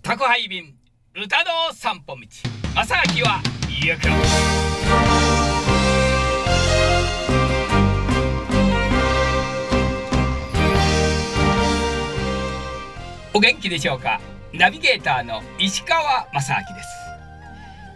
宅配便歌の散歩道正明は行く。お元気でしょうか。ナビゲーターの石川正明です。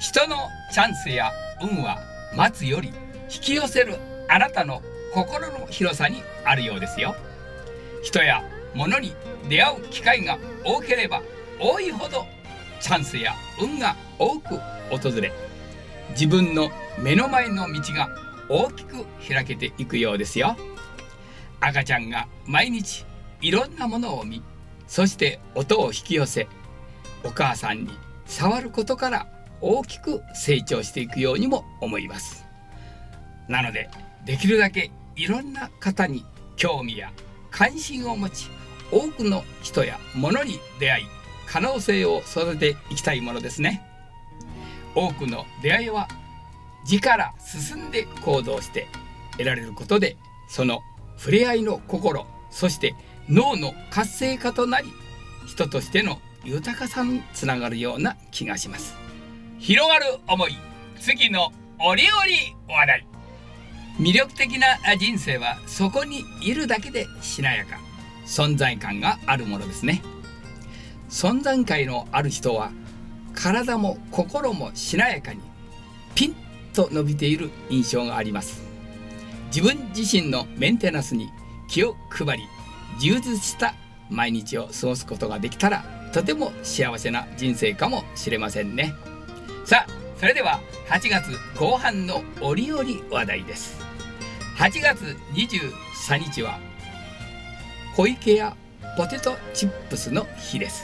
人のチャンスや運は待つより引き寄せるあなたの心の広さにあるようですよ。人や物に出会う機会が多ければ多いほどチャンスや運が多く訪れ、自分の目の前の道が大きく開けていくようですよ。赤ちゃんが毎日いろんなものを見、そして音を引き寄せ、お母さんに触ることから大きく成長していくようにも思います。なのでできるだけいろんな方に興味や関心を持ち、多くの人や物に出会い、可能性を育てていきたいものですね。多くの出会いは自から進んで行動して得られることで、その触れ合いの心、そして脳の活性化となり、人としての豊かさにつながるような気がします。広がる思い、次の折々話題。魅力的な人生はそこにいるだけでしなやか、存在感があるものですね。存在感のある人は体も心もしなやかにピンと伸びている印象があります。自分自身のメンテナンスに気を配り、充実した毎日を過ごすことができたら、とても幸せな人生かもしれませんね。さあ、それでは8月後半の折々話題です。8月23日は湖池屋ポテトチップスの日です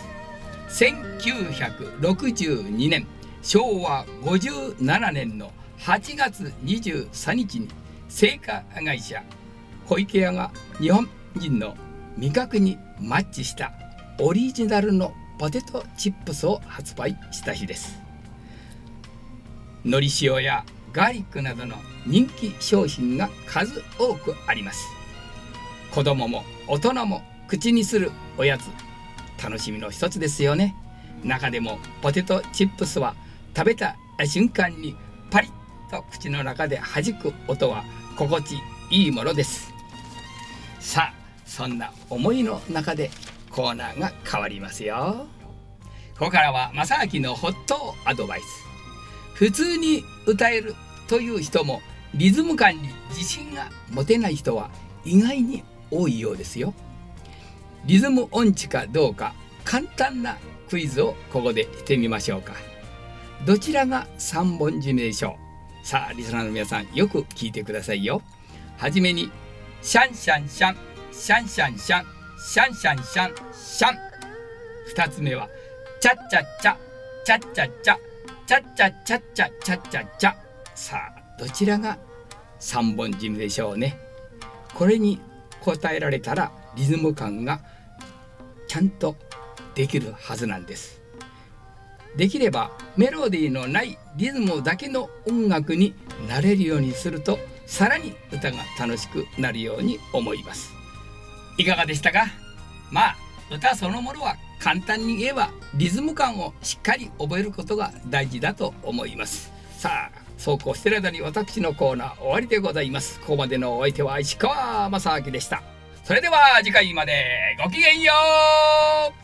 。1962年昭和57年の8月23日に製菓会社湖池屋が日本人の味覚にマッチしたオリジナルのポテトチップスを発売した日です。のり塩やガーリックなどの人気商品が数多くあります。子供も大人も口にするおやつ、楽しみの一つですよね。中でもポテトチップスは食べた瞬間にパリッと口の中で弾く音は心地いいものです。さあ、そんな思いの中でコーナーが変わりますよ。ここからは正明のホットアドバイス。普通に歌えるという人もリズム感に自信が持てない人は意外に多いようですよ。リズム音痴かどうか簡単なクイズをここでしてみましょうか。どちらが3本締めでしょう。さあ、リスナーの皆さんよく聞いてくださいよ。はじめにシャンシャンシャンシャンシャンシャンシャンシャンシャンシャン。2つ目はチャッチャッチャチャッチャッチャチャッチャッチャッチャチャッチャッチャ。さあ、どちらが3本締めでしょうね。これに答えられたらリズム感がちゃんとできるはずなんです。できればメロディーのないリズムだけの音楽になれるようにすると、さらに歌が楽しくなるように思います。いかがでしたか。まあ、歌そのものは簡単に言えばリズム感をしっかり覚えることが大事だと思います。さあ、そうこうしている間に私のコーナー終わりでございます。ここまでのお相手は石川正明でした。それでは次回までごきげんよう。